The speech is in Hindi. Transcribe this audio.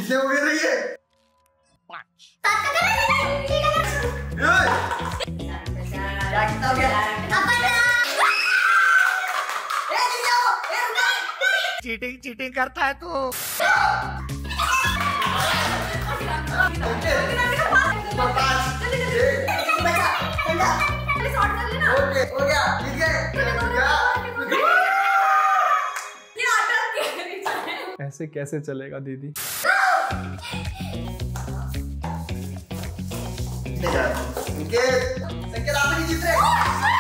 कितने हो गए ये? 5। कितना हो गया? चीटिंग करता है तू। हो गया, जीत गए। ऐसे कैसे चलेगा दीदी? संकेत आप नहीं जीत रहे।